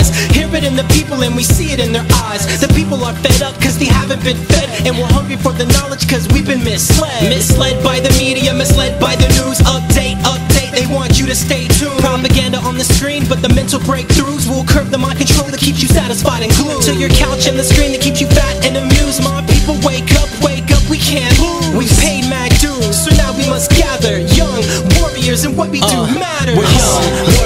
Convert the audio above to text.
rise. Hear it in the people and we see it in their eyes. The people are fed up cause they haven't been fed, and we're hungry for the knowledge cause we've been misled. Misled by the media, misled by the news. Update, update, they want you to stay tuned. Propaganda on the screen, but the mental breakthroughs will curb the mind control that keeps you satisfied and glued to your couch and the screen that keeps you fat and amused. My people, wake up, we can't lose. We've paid mad dues, so now we must gather young warriors, and what we do matters. We're young